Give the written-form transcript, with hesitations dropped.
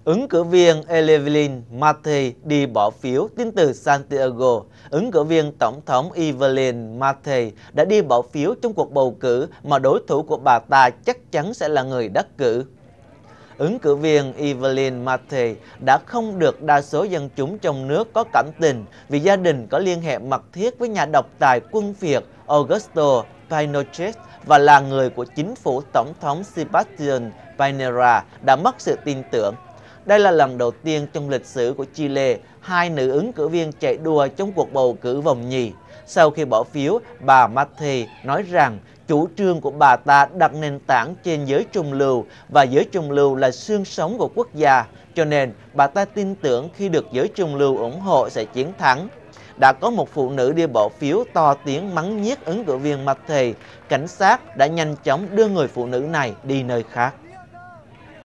Ứng cử viên Evelyn Matthei đi bỏ phiếu. Tin từ Santiago, ứng cử viên tổng thống Evelyn Matthei đã đi bỏ phiếu trong cuộc bầu cử mà đối thủ của bà ta chắc chắn sẽ là người đắc cử. Ứng cử viên Evelyn Matthei đã không được đa số dân chúng trong nước có cảm tình vì gia đình có liên hệ mật thiết với nhà độc tài quân Việt Augusto Pinochet và là người của chính phủ Tổng thống Sebastián Piñera đã mất sự tin tưởng. Đây là lần đầu tiên trong lịch sử của Chile, hai nữ ứng cử viên chạy đua trong cuộc bầu cử vòng nhì. Sau khi bỏ phiếu, bà Matthei nói rằng chủ trương của bà ta đặt nền tảng trên giới trung lưu và giới trung lưu là xương sống của quốc gia, cho nên bà ta tin tưởng khi được giới trung lưu ủng hộ sẽ chiến thắng. Đã có một phụ nữ đi bỏ phiếu to tiếng mắng nhiếc ứng cử viên Matthei. Cảnh sát đã nhanh chóng đưa người phụ nữ này đi nơi khác.